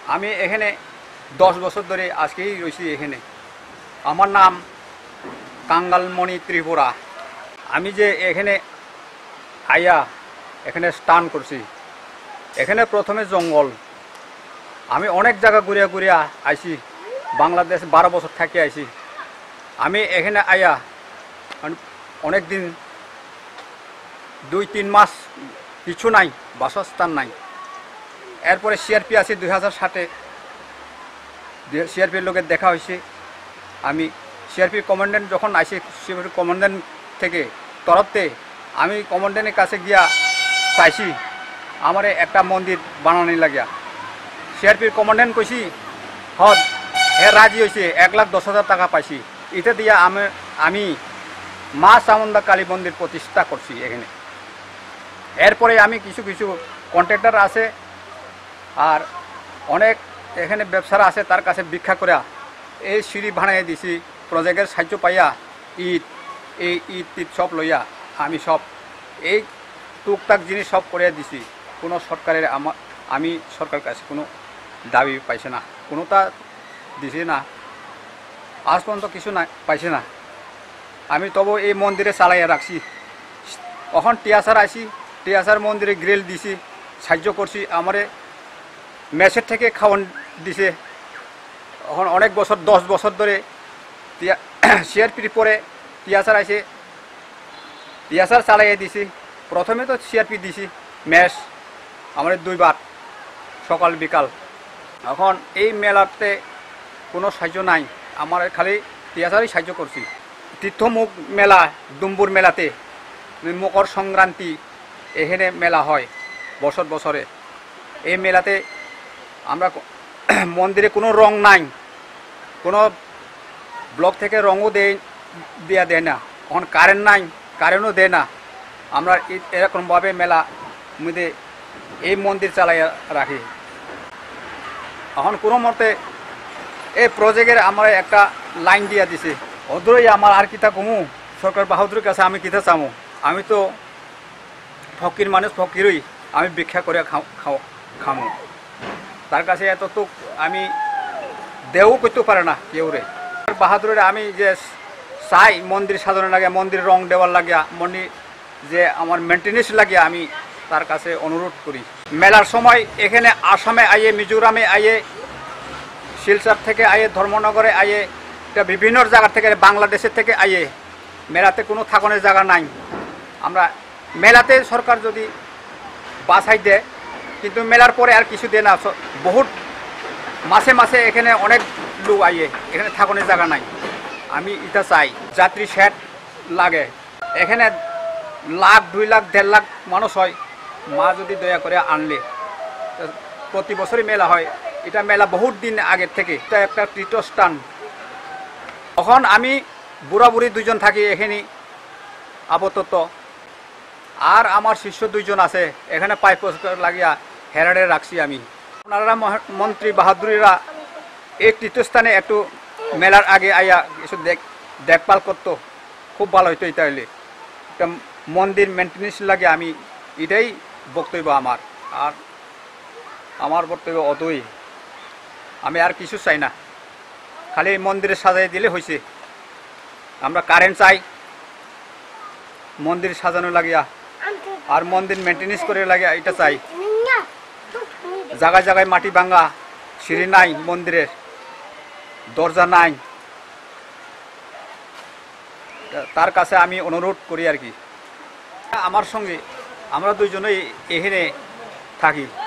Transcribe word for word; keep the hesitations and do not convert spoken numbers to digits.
আমি এখানে দশ বছর ধরে আজকেই রয়েছি এখানে। আমার নাম কাঙ্গালমণি ত্রিপুরা। আমি যে এখানে আইয়া এখানে স্টান করছি, এখানে প্রথমে জঙ্গল। আমি অনেক জায়গা ঘুরিয়া ঘুরিয়া আইছি, বাংলাদেশ বারো বছর থাকি আইছি। আমি এখানে আইয়া অনেক দিন, দুই তিন মাস কিছু নাই, বাসস্থান নাই। এরপরে সিআরপি আছে দুই হাজার ষাটে সিআরপির লোকের দেখা হয়েছে। আমি সিআরপি কমান্ডেন্ট যখন আইসি, সিআরপি কমান্ডেন্ট থেকে তরফতে আমি কমান্ডেন্টের কাছে গিয়া চাইছি আমার একটা মন্দির বানানি লাগিয়া। সিআরপির কমান্ডেন্ট কইছি হদ হে রাজি হয়েছে, এক লাখ দশ হাজার টাকা পাইছি। এটা দিয়া আমি আমি মা চামুন্ডা কালী মন্দির প্রতিষ্ঠা করছি এখানে। এরপরে আমি কিছু কিছু কন্ট্রাক্টর আছে আর অনেক এখানে ব্যবসারা আছে, তার কাছে ভিক্ষা করে এই সিঁড়ি বানাই দিছি। প্রজেক্টের সাহায্য পাইয়া ঈদ এই ঈদ টিদ সব লইয়া আমি সব এই টুকটাক জিনিস সব করে দিছি। কোনো সরকারের আমার আমি সরকার কাছে কোনো দাবি পাইছে না, কোনোটা দিছি না, আজ পর্যন্ত কিছু না পাইছে না। আমি তবু এই মন্দিরে চালাইয়া রাখছি। এখন টিয়াসার আইসি, টিয়াসার মন্দিরে গ্রিল দিছি, সাহায্য করছি। আমারে মেসের থেকে খাওয়ান দিছে। এখন অনেক বছর, দশ বছর ধরে সিআরপির পরে টিয়াসার আইসে, টিয়াসার চালাইয়া দিছি। প্রথমে তো সিআরপি দিছি মেস আমাদের দুইবার, সকাল বিকাল। এখন এই মেলাতে কোনো সাহায্য নাই, আমার খালি টিয়াসারই সাহায্য করছি। তীর্থমুখ মেলা, ডুম্বুর মেলাতে মকর সংক্রান্তি এখানে মেলা হয় বছর বছরে। এই মেলাতে আমরা মন্দিরে কোনো রং নাই, কোনো ব্লক থেকে রঙও দেয় দেওয়া দেয় না। এখন কারেন্ট নাই, কারেন্টও দেয় না। আমরা এরকমভাবে মেলা মধ্যে এই মন্দির চালাইয়া রাখি। এখন কোনো মতে এই প্রজেক্টের আমার একটা লাইন দিয়া দিছে, অদূরই আমার আর কিতা কমু, সরকার বাহাদুরের কাছে আমি কিতা চামু। আমি তো ফকির মানুষ, ফকিরই আমি ভিক্ষা করে খাও খামু। তার কাছে এত তো আমি দেও করতে পারে না কেউ রে। বাহাদুরের আমি যে চাই মন্দির সাজানো লাগে, মন্দির রং দেওয়ার লাগিয়া, মন্দির যে আমার মেনটেনেন্স লাগিয়া আমি তার কাছে অনুরোধ করি। মেলার সময় এখানে আসামে আইয়ে, মিজোরামে আইয়ে, শিলচর থেকে আইয়ে, ধর্মনগরে আইয়ে, এটা বিভিন্ন জায়গা থেকে, বাংলাদেশের থেকে আইয়ে। মেলাতে কোনো থাকনের জায়গা নাই। আমরা মেলাতে সরকার যদি বাছাই দেয়, কিন্তু মেলার পরে আর কিছু দেয় না। বহুত মাসে মাসে এখানে অনেক লোক আইয়ে, এখানে থাকনের জায়গা নাই। আমি এটা চাই যাত্রী শেড লাগে। এখানে লাখ, দুই লাখ, দেড় লাখ মানুষ হয়। মা যদি দয়া করে আনলে, প্রতি বছরই মেলা হয়। এটা মেলা বহুত দিন আগের থেকে, এটা একটা তীর্থস্থান। তখন আমি বুড়া বুড়ি দুইজন থাকি এখানে আপাতত, আর আমার শিষ্য দুইজন আছে এখানে পাইপ লাগিয়া হেরাডে রাখছি আমি। আপনারা মন্ত্রী বাহাদুরিরা এই তীর্থস্থানে একটু মেলার আগে আইয়া কিছু দেখ দেখভাল করতো, খুব ভালো হইতো। এটা হইলে একটা মন্দির মেনটেনেন্স লাগে। আমি এটাই বক্তব্য আমার, আর আমার বক্তব্য অতই। আমি আর কিছু চাই না, খালি মন্দিরে সাজাই দিলে হয়েছে। আমরা কারেন্ট চাই মন্দির সাজানো লাগিয়া, আর মন্দির মেনটেনেন্স করে লাগিয়া এটা চাই। জায়গায় জায়গায় মাটি ভাঙা, সিঁড়ি নাই, মন্দিরের দরজা নাই। তার কাছে আমি অনুরোধ করি আর কি। আমার সঙ্গে আমরা দুইজনেই এখানে থাকি।